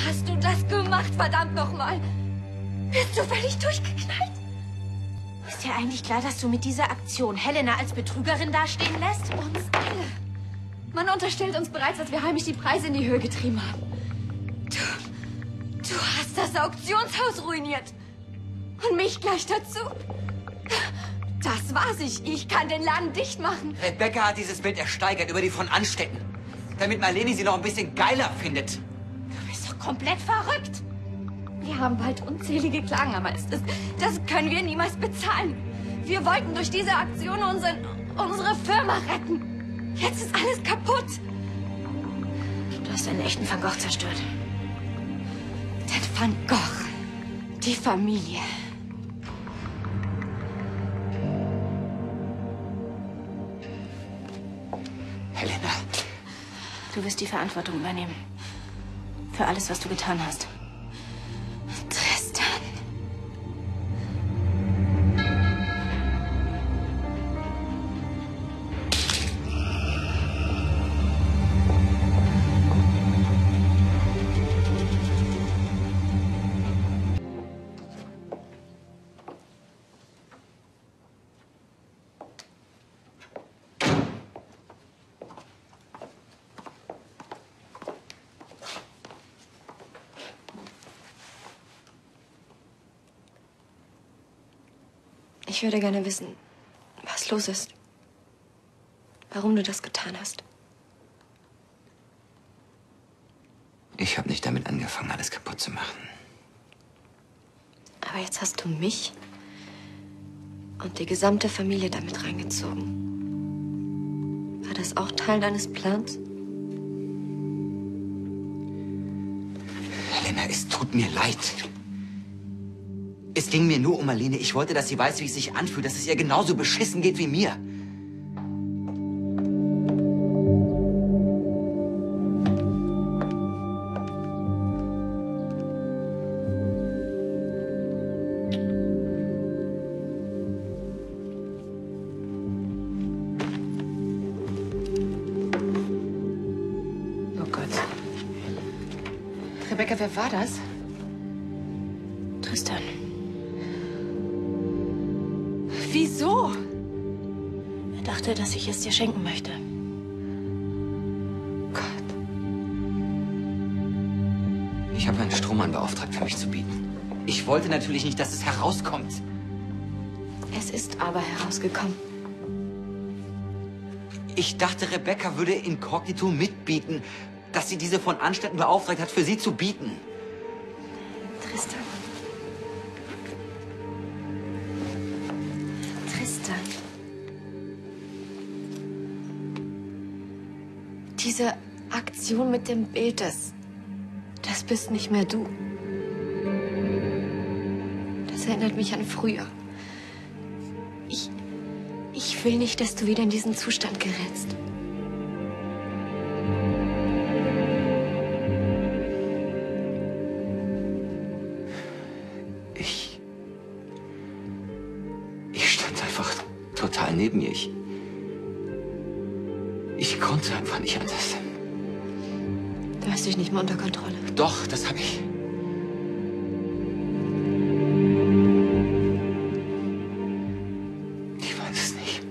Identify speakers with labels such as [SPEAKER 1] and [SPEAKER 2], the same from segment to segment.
[SPEAKER 1] hast du das gemacht, verdammt nochmal? Bist du völlig durchgeknallt?
[SPEAKER 2] Ist dir eigentlich klar, dass du mit dieser Aktion Helena als Betrügerin dastehen lässt?
[SPEAKER 1] Uns alle. Man unterstellt uns bereits, dass wir heimlich die Preise in die Höhe getrieben haben. Du hast das Auktionshaus ruiniert. Und mich gleich dazu. Das war's. Ich kann den Laden dicht machen.
[SPEAKER 3] Rebecca hat dieses Bild ersteigert über die von Anstetten. Damit Marlene sie noch ein bisschen geiler findet.
[SPEAKER 2] Du bist doch komplett verrückt.
[SPEAKER 1] Wir haben bald unzählige Klagen am Hals. Das können wir niemals bezahlen. Wir wollten durch diese Aktion unsere Firma retten. Jetzt ist alles kaputt.
[SPEAKER 2] Du hast einen echten Van Gogh zerstört.
[SPEAKER 1] Den Van Gogh. Die Familie.
[SPEAKER 3] Helena.
[SPEAKER 2] Du wirst die Verantwortung übernehmen. Für alles, was du getan hast.
[SPEAKER 1] Tristan. Ich würde gerne wissen, was los ist. Warum du das getan hast.
[SPEAKER 3] Ich habe nicht damit angefangen, alles kaputt zu machen.
[SPEAKER 1] Aber jetzt hast du mich und die gesamte Familie damit reingezogen. War das auch Teil deines Plans?
[SPEAKER 3] Helena, es tut mir leid. Es ging mir nur um Marlene. Ich wollte, dass sie weiß, wie es sich anfühlt, dass es ihr genauso beschissen geht wie mir.
[SPEAKER 4] Oh Gott. Rebecca, wer war das?
[SPEAKER 2] Tristan.
[SPEAKER 4] Wieso?
[SPEAKER 2] Er dachte, dass ich es dir schenken möchte.
[SPEAKER 4] Gott.
[SPEAKER 3] Ich habe einen Strohmann beauftragt, für mich zu bieten. Ich wollte natürlich nicht, dass es herauskommt.
[SPEAKER 1] Es ist aber herausgekommen.
[SPEAKER 3] Ich dachte, Rebecca würde inkognito mitbieten, dass sie diese von Anstetten beauftragt hat, für sie zu bieten.
[SPEAKER 1] Tristan. Tristan. Diese Aktion mit dem Bild, das bist nicht mehr du. Das erinnert mich an früher. Ich will nicht, dass du wieder in diesen Zustand gerätst.
[SPEAKER 3] Ich stand einfach total neben ihr. Ich konnte einfach nicht anders.
[SPEAKER 1] Du hast dich nicht mehr unter Kontrolle.
[SPEAKER 3] Doch, das habe ich. Ich weiß es nicht.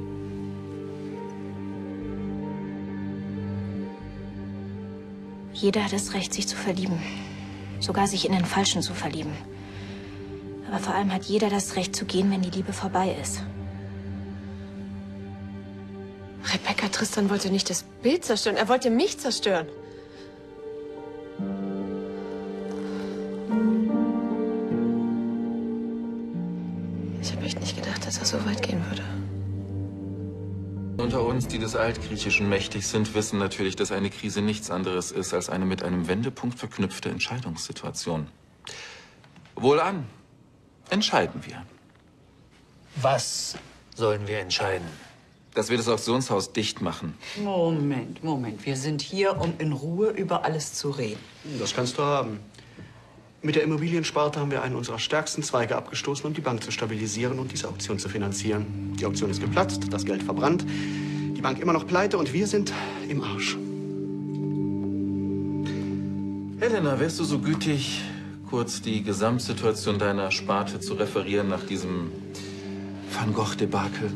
[SPEAKER 2] Jeder hat das Recht, sich zu verlieben. Sogar sich in den Falschen zu verlieben. Aber vor allem hat jeder das Recht zu gehen, wenn die Liebe vorbei ist.
[SPEAKER 4] Rebecca, Tristan wollte nicht das Bild zerstören. Er wollte mich zerstören. Ich habe echt nicht gedacht, dass er so weit gehen würde.
[SPEAKER 5] Unter uns, die des Altgriechischen mächtig sind, wissen natürlich, dass eine Krise nichts anderes ist als eine mit einem Wendepunkt verknüpfte Entscheidungssituation. Wohlan, entscheiden wir.
[SPEAKER 6] Was sollen wir entscheiden?
[SPEAKER 5] Dass wir das Auktionshaus dicht machen.
[SPEAKER 7] Moment. Wir sind hier, um in Ruhe über alles zu reden.
[SPEAKER 8] Das kannst du haben. Mit der Immobiliensparte haben wir einen unserer stärksten Zweige abgestoßen, um die Bank zu stabilisieren und diese Auktion zu finanzieren. Die Auktion ist geplatzt, das Geld verbrannt, die Bank immer noch pleite und wir sind im Arsch.
[SPEAKER 5] Helena, wärst du so gütig, kurz die Gesamtsituation deiner Sparte zu referieren nach diesem Van Gogh-Debakel?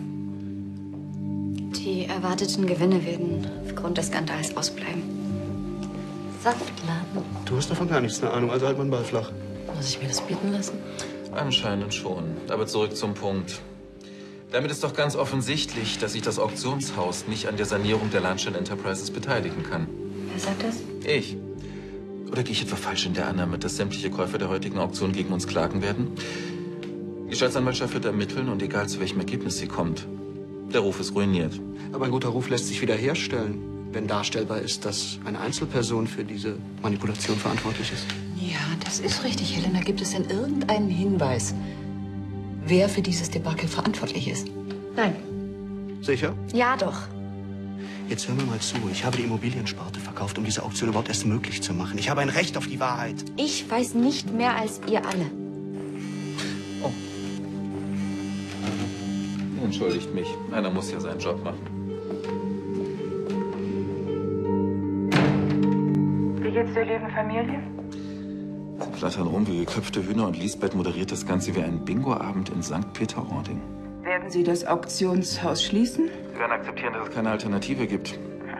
[SPEAKER 1] Die erwarteten Gewinne werden aufgrund des Skandals ausbleiben.
[SPEAKER 4] Saftladen.
[SPEAKER 8] Du hast davon gar nichts eine Ahnung, also halt mal den Ball flach.
[SPEAKER 4] Muss ich mir das bieten lassen?
[SPEAKER 5] Anscheinend schon. Aber zurück zum Punkt. Damit ist doch ganz offensichtlich, dass sich das Auktionshaus nicht an der Sanierung der Lahnstein Enterprises beteiligen kann.
[SPEAKER 1] Wer sagt das?
[SPEAKER 5] Ich. Oder gehe ich etwa falsch in der Annahme, dass sämtliche Käufer der heutigen Auktion gegen uns klagen werden? Die Staatsanwaltschaft wird ermitteln und egal zu welchem Ergebnis sie kommt, der Ruf ist ruiniert.
[SPEAKER 8] Aber ein guter Ruf lässt sich wiederherstellen, wenn darstellbar ist, dass eine Einzelperson für diese Manipulation verantwortlich ist.
[SPEAKER 7] Ja, das ist richtig, Helena. Gibt es denn irgendeinen Hinweis, wer für dieses Debakel verantwortlich ist?
[SPEAKER 4] Nein.
[SPEAKER 8] Sicher?
[SPEAKER 1] Ja, doch.
[SPEAKER 8] Jetzt hör mir mal zu. Ich habe die Immobiliensparte verkauft, um diese Auktion überhaupt erst möglich zu machen. Ich habe ein Recht auf die Wahrheit.
[SPEAKER 1] Ich weiß nicht mehr als ihr alle.
[SPEAKER 5] Entschuldigt mich. Einer muss ja seinen Job machen.
[SPEAKER 9] Wie geht's der lieben Familie?
[SPEAKER 5] Sie flattern rum wie geköpfte Hühner und Lisbeth moderiert das Ganze wie ein Bingo-Abend in St. Peter-Ording.
[SPEAKER 9] Werden Sie das Auktionshaus schließen?
[SPEAKER 5] Sie werden akzeptieren, dass es keine Alternative gibt.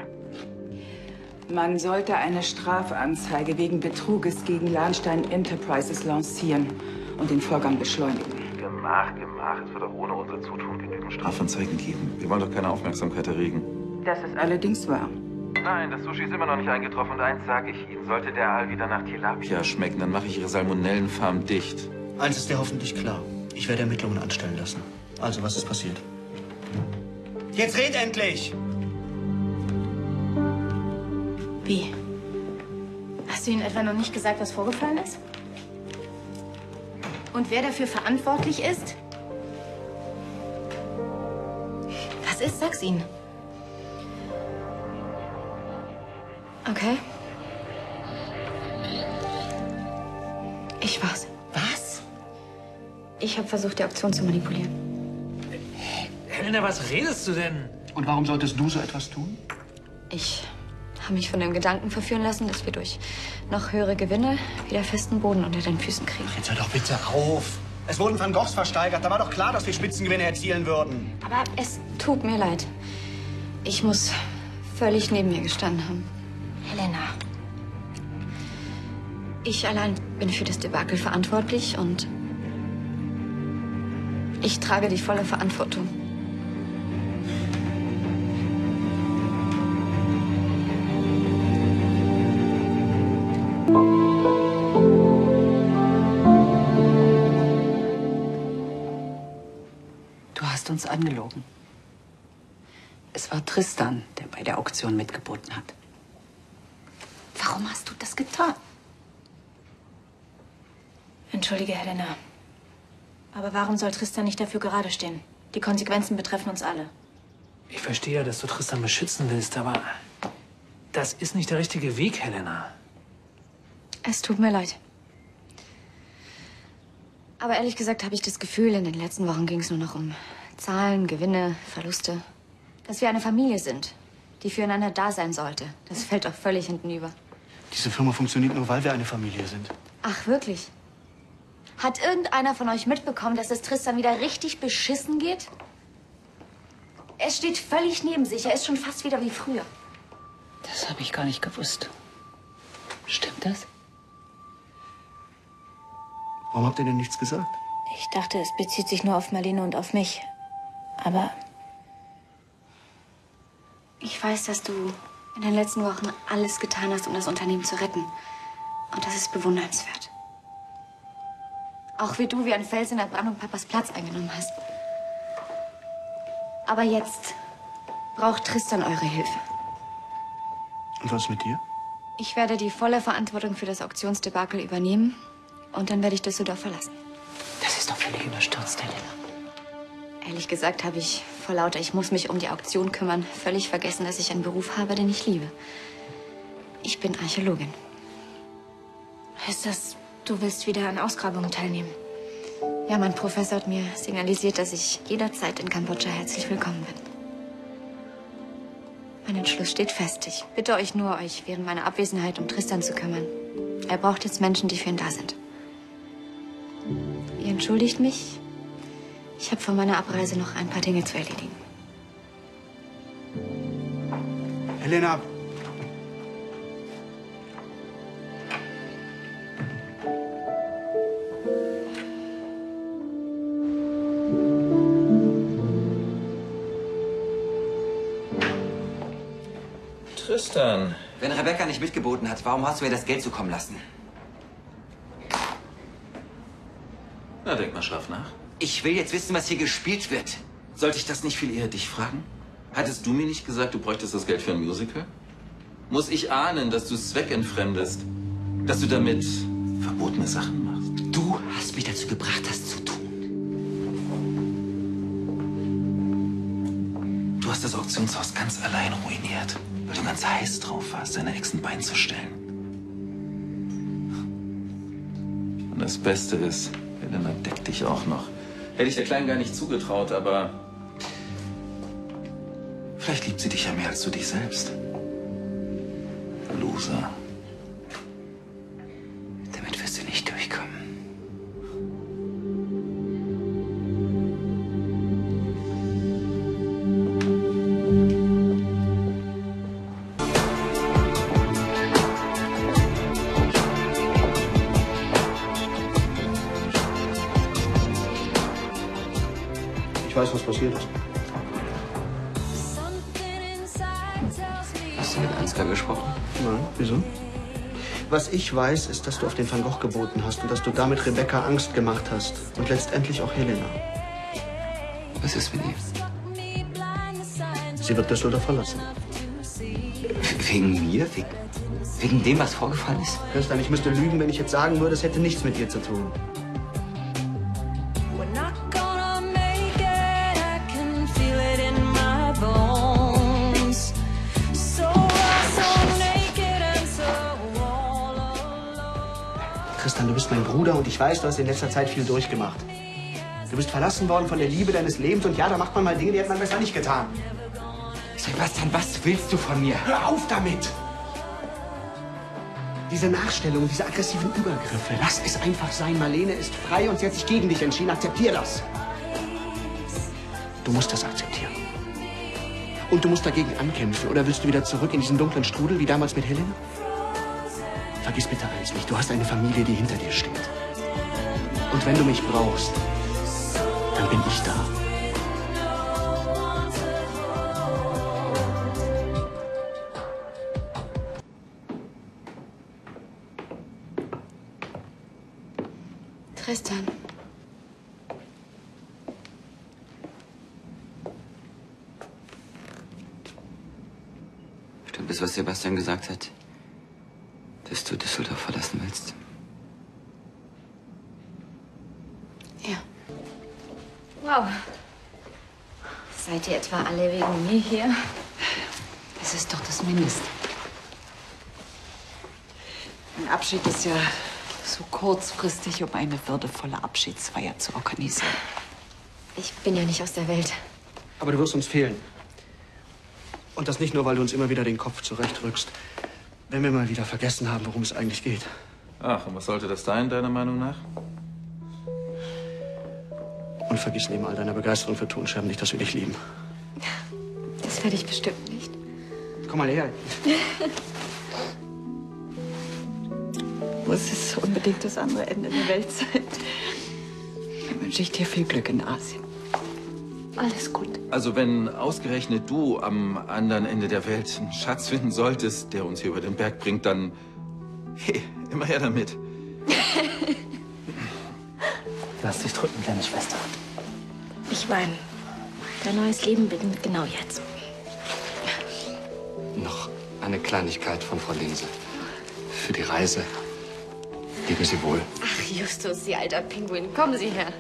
[SPEAKER 9] Man sollte eine Strafanzeige wegen Betruges gegen Lahnstein Enterprises lancieren und den Vorgang beschleunigen.
[SPEAKER 5] Gemach. Es wird auch ohne unser Zutun genügend Strafanzeigen geben. Wir wollen doch keine Aufmerksamkeit erregen.
[SPEAKER 9] Das ist allerdings wahr.
[SPEAKER 5] Nein, das Sushi ist immer noch nicht eingetroffen. Und eins sage ich Ihnen. Sollte der Aal wieder nach Tilapia schmecken, dann mache ich Ihre Salmonellenfarm dicht.
[SPEAKER 8] Eins ist dir hoffentlich klar. Ich werde Ermittlungen anstellen lassen. Also, was ist passiert? Jetzt red endlich!
[SPEAKER 2] Wie? Hast du ihnen etwa noch nicht gesagt, was vorgefallen ist? Und wer dafür verantwortlich ist? Was ist? Sag's ihnen.
[SPEAKER 1] Okay. Ich war's.
[SPEAKER 6] Was?
[SPEAKER 1] Ich habe versucht, die Auktion zu manipulieren.
[SPEAKER 6] Helena, was redest du denn?
[SPEAKER 8] Und warum solltest du so etwas tun?
[SPEAKER 1] Ich habe mich von dem Gedanken verführen lassen, dass wir durch noch höhere Gewinne wieder festen Boden unter den Füßen kriegen.
[SPEAKER 8] Jetzt hör doch bitte auf. Es wurden Van Goghs versteigert. Da war doch klar, dass wir Spitzengewinne erzielen würden.
[SPEAKER 1] Aber es tut mir leid. Ich muss völlig neben mir gestanden haben.
[SPEAKER 2] Helena.
[SPEAKER 1] Ich allein bin für das Debakel verantwortlich und ich trage die volle Verantwortung.
[SPEAKER 7] Du hast uns angelogen. Es war Tristan, der bei der Auktion mitgeboten hat. Warum hast du das getan?
[SPEAKER 2] Entschuldige, Helena. Aber warum soll Tristan nicht dafür gerade stehen? Die Konsequenzen betreffen uns alle.
[SPEAKER 6] Ich verstehe ja, dass du Tristan beschützen willst, aber das ist nicht der richtige Weg, Helena.
[SPEAKER 1] Es tut mir leid. Aber ehrlich gesagt habe ich das Gefühl, in den letzten Wochen ging es nur noch um Zahlen, Gewinne, Verluste. Dass wir eine Familie sind, die füreinander da sein sollte. Das fällt doch völlig hintenüber.
[SPEAKER 8] Diese Firma funktioniert nur, weil wir eine Familie sind.
[SPEAKER 1] Ach, wirklich? Hat irgendeiner von euch mitbekommen, dass es Tristan wieder richtig beschissen geht? Er steht völlig neben sich. Er ist schon fast wieder wie früher.
[SPEAKER 7] Das habe ich gar nicht gewusst. Stimmt das?
[SPEAKER 8] Warum habt ihr denn nichts gesagt?
[SPEAKER 2] Ich dachte, es bezieht sich nur auf Marlene und auf mich. Aber
[SPEAKER 1] Ich weiß, dass du in den letzten Wochen alles getan hast, um das Unternehmen zu retten. Und das ist bewundernswert. Auch wie du wie ein Fels in der Brandung Papas Platz eingenommen hast. Aber jetzt braucht Tristan eure Hilfe.
[SPEAKER 8] Und was mit dir?
[SPEAKER 1] Ich werde die volle Verantwortung für das Auktionsdebakel übernehmen. Und dann werde ich Düsseldorf verlassen.
[SPEAKER 6] Das ist doch völlig überstürzt, Helena.
[SPEAKER 1] Ehrlich gesagt habe ich vor lauter Ich muss mich um die Auktion kümmern völlig vergessen, dass ich einen Beruf habe, den ich liebe. Ich bin Archäologin.
[SPEAKER 2] heißt das, du willst wieder an Ausgrabungen teilnehmen?
[SPEAKER 1] Ja, mein Professor hat mir signalisiert, dass ich jederzeit in Kambodscha herzlich willkommen bin. Mein Entschluss steht fest. Ich bitte euch nur, euch während meiner Abwesenheit um Tristan zu kümmern. Er braucht jetzt Menschen, die für ihn da sind. Ihr entschuldigt mich. Ich habe vor meiner Abreise noch ein paar Dinge zu erledigen.
[SPEAKER 8] Helena.
[SPEAKER 5] Tristan.
[SPEAKER 3] Wenn Rebecca nicht mitgeboten hat, warum hast du ihr das Geld zukommen lassen?
[SPEAKER 5] Na, denk mal scharf nach.
[SPEAKER 3] Ich will jetzt wissen, was hier gespielt wird.
[SPEAKER 5] Sollte ich das nicht viel eher dich fragen? Hattest du mir nicht gesagt, du bräuchtest das Geld für ein Musical? Muss ich ahnen, dass du es zweckentfremdest? Dass du damit verbotene Sachen machst?
[SPEAKER 3] Du hast mich dazu gebracht, das zu tun.
[SPEAKER 5] Du hast das Auktionshaus ganz allein ruiniert, weil du ganz heiß drauf warst, deiner Ex ein Bein zu stellen. Und das Beste ist, Helena deckt dich auch noch. Hätte ich der Kleinen gar nicht zugetraut, aber vielleicht liebt sie dich ja mehr als du dich selbst. Loser.
[SPEAKER 3] Damit wirst du nicht durchkommen.
[SPEAKER 8] Ich weiß, was passiert ist.
[SPEAKER 3] Hast du mit Ansgar gesprochen?
[SPEAKER 8] Nein, wieso? Was ich weiß, ist, dass du auf den Van Gogh geboten hast und dass du damit Rebecca Angst gemacht hast. Und letztendlich auch Helena.
[SPEAKER 3] Was ist mit ihr?
[SPEAKER 8] Sie wird Düsseldorf verlassen.
[SPEAKER 3] Wegen mir? Wegen dem, was vorgefallen ist?
[SPEAKER 8] Tristan, ich müsste lügen, wenn ich jetzt sagen würde, es hätte nichts mit dir zu tun. Tristan, du bist mein Bruder und ich weiß, du hast in letzter Zeit viel durchgemacht. Du bist verlassen worden von der Liebe deines Lebens und ja, da macht man mal Dinge, die hätte man besser nicht getan.
[SPEAKER 3] Sebastian, was willst du von mir?
[SPEAKER 8] Hör auf damit! Diese Nachstellung, diese aggressiven Übergriffe, lass es einfach sein. Marlene ist frei und sie hat sich gegen dich entschieden. Akzeptier das. Du musst das akzeptieren. Und du musst dagegen ankämpfen. Oder willst du wieder zurück in diesen dunklen Strudel wie damals mit Helena? Vergiss bitte eins nicht, du hast eine Familie, die hinter dir steht. Und wenn du mich brauchst, dann bin ich da.
[SPEAKER 1] Tristan.
[SPEAKER 3] Stimmt es, was Sebastian gesagt hat? Dass du Düsseldorf verlassen willst?
[SPEAKER 1] Ja. Wow. Seid ihr etwa alle wegen mir hier?
[SPEAKER 7] Das ist doch das Mindeste. Ein Abschied ist ja so kurzfristig, um eine würdevolle Abschiedsfeier zu organisieren.
[SPEAKER 1] Ich bin ja nicht aus der Welt.
[SPEAKER 8] Aber du wirst uns fehlen. Und das nicht nur, weil du uns immer wieder den Kopf zurechtrückst. Wenn wir mal wieder vergessen haben, worum es eigentlich geht.
[SPEAKER 5] Ach, und was sollte das sein, deiner Meinung nach?
[SPEAKER 8] Und vergiss neben all deiner Begeisterung für Tonscherben nicht, dass wir dich lieben.
[SPEAKER 1] Das werde ich bestimmt nicht.
[SPEAKER 8] Komm mal her.
[SPEAKER 7] Muss es unbedingt das andere Ende der Welt sein? Dann wünsche ich dir viel Glück in Asien.
[SPEAKER 1] Alles gut.
[SPEAKER 5] Also wenn ausgerechnet du am anderen Ende der Welt einen Schatz finden solltest, der uns hier über den Berg bringt, dann hey, immer her damit.
[SPEAKER 6] Lass dich drücken, kleine Schwester.
[SPEAKER 2] Ich weine. Dein neues Leben beginnt genau jetzt.
[SPEAKER 10] Noch eine Kleinigkeit von Frau Linse. Für die Reise. Leben Sie wohl.
[SPEAKER 1] Ach, Justus, Sie alter Pinguin, kommen Sie her.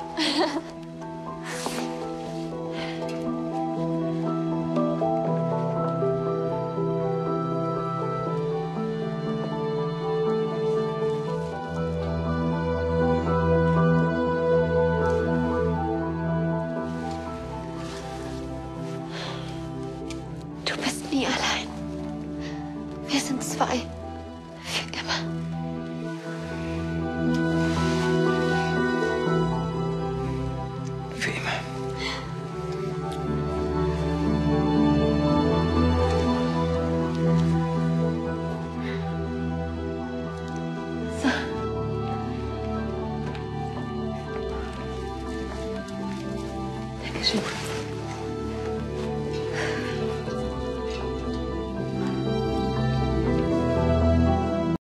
[SPEAKER 1] Du bist nie allein. Wir sind zwei. Für immer.
[SPEAKER 4] Schön.